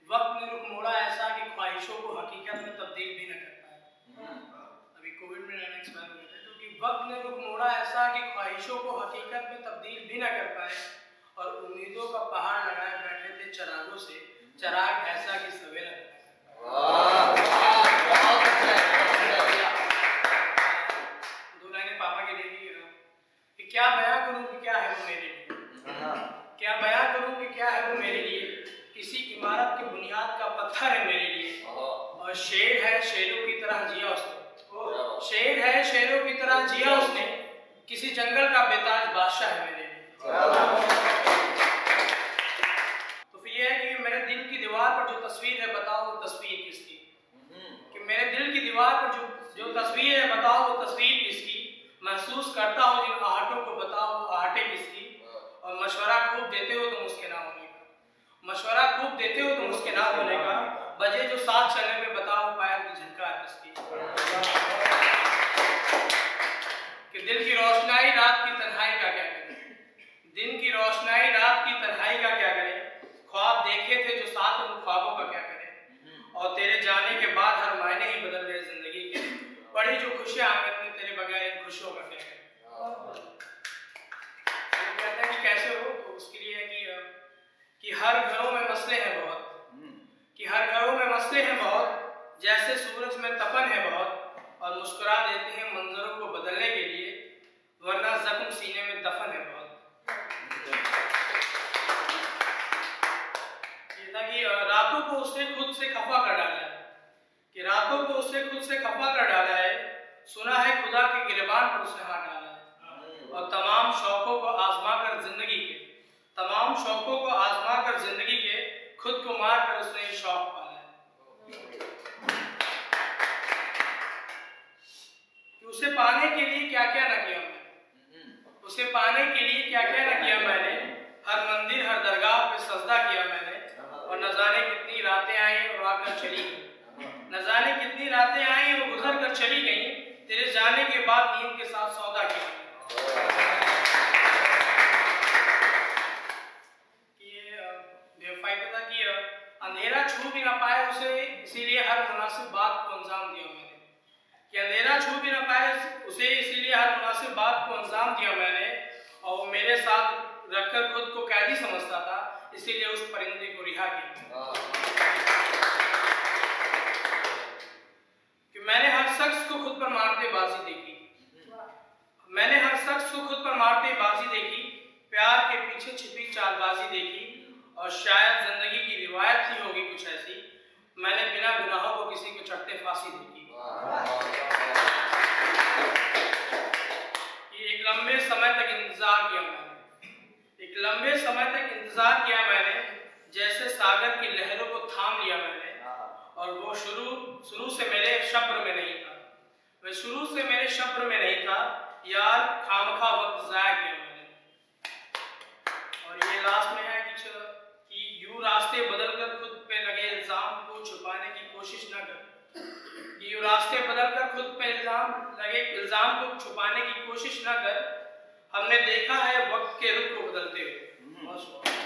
वक्त ने रुख मोड़ा ऐसा कि ख्वाहिशों को हकीकत में तब्दील भी न कर पाए। अभी कोविड में रहना एक्सपायर हो गया, क्योंकि वक्त ने रुख मोड़ा ऐसा कि ख्वाहिशों को हकीकत में तब्दील भी न कर पाए और उम्मीदों का पहाड़ लगाए बैठे थे चरागों से, चराग ऐसा कि सवेरा दो लाइनें पापा के लिए कि क्या बयां करूं कि क्या है वो मेरे लिए, क्या बयां करूं कि क्या है वो मेरे लिए, किसी इमारत की बुनियाद का पत्थर है मेरे लिए, और शेर है शेरों की तरह जिया उसने, शेर है शेरों की तरह जिया उसने, किसी जंगल का बेताज बादशाह है मेरे लिए। तो फिर ये है कि मेरे दिल की दीवार पर जो तस्वीर है बताओ वो तस्वीर किसकी, कि मेरे दिल की दीवार पर जो तस्वीर है बताओ वो तस्वीर किसकी, महसूस करता हूँ जिन आहटों को बताओ वो आहटें किसकी, और मशवरा खूब देते हो तुम उसके ना होने का, मशवरा खूब देते हो तुम उसके ना होने का, बजे जो साथ चलने में बताओ पैर की झनकार किसकी, कि दिल की रोशनाई रात की तन्हाई का क्या करे, दिन की रोशनाई रात की तन्हाई का क्या करे, ख्वाब देखे थे जो साथ उन ख्वाबों का क्या करे, और तेरे जाने के बाद हर मायने ही बदल गए जिंदगी के, पड़ी जो खुशियां आंगन में तेरे बगैर इन खुशियों का क्या करे। कहते हैं कि कैसे हो, तो उसके लिए है कि हर घरों में मसले हैं बहुत, कि हर घरों में मसले हैं बहुत, जैसे सूरज में तपन है बहुत, और मुस्कुरा देते हैं मंजरों को बदलने के लिए, वरना जख्म सीने में दफन है बहुत। ये था कि रातों को उसने खुद से खफा कर डाला है, कि रातों को उसने खुद से खफा कर डाला है, सुना है खुदा के गिरबान पर उसने हाथ डाला है, और तमाम शौकों को आजमा कर जिंदगी के, तमाम शौकों को आजमा कर जिंदगी के, खुद को मार कर उसने ये शौक पाला है, कि उसे पाने के लिए क्या क्या न किया मैंने, उसे पाने के लिए क्या क्या न किया मैंने, हर मंदिर हर दरगाह पे सजदा किया मैंने, और न जाने कितनी रातें आई और आकर चली गई, न जाने कितनी रातें आई और गुजर कर चली गई, तेरे जाने के बाद नींद के साथ सौदा किया। अंधेरा छू भी ना पाए उसे, इसीलिए हर मुनासिब बात को अंजाम दिया मैंने, कि अंधेरा छू भी ना पाए उसे, इसीलिए हर मुनासिब बात को अंजाम दिया मैंने, और वो मेरे साथ रखकर खुद को कैदी समझता था, इसीलिए उस परिंदे को रिहा किया। कि मैंने हर शख्स को खुद पर मारते बाजी देखी, मैंने हर शख्स को खुद पर मारते बाजी देखी, प्यार के पीछे छिपी चालबाजी देखी, और शायद जिंदगी की रिवायत ही होगी कुछ ऐसी, मैंने बिना गुनाहों को किसी को चढ़ते फांसी देखी। एक लंबे समय तक इंतजार किया मैंने, एक लंबे समय तक इंतजार किया मैंने, जैसे सागर की लहरों को थाम लिया मैंने, और वो शुरू से मेरे शब्र में नहीं था, वह शुरू से मेरे शब्र में नहीं था, यार खामखा वक्त जाया किया मैंने। और ये लास्ट में है कि यूं रास्ते बदलकर खुद पे लगे इल्जाम को छुपाने की कोशिश न कर, कि यूं रास्ते बदलकर खुद पे लगे इल्जाम को छुपाने की कोशिश न कर, हमने देखा है वक्त के रुख को बदलते हुए।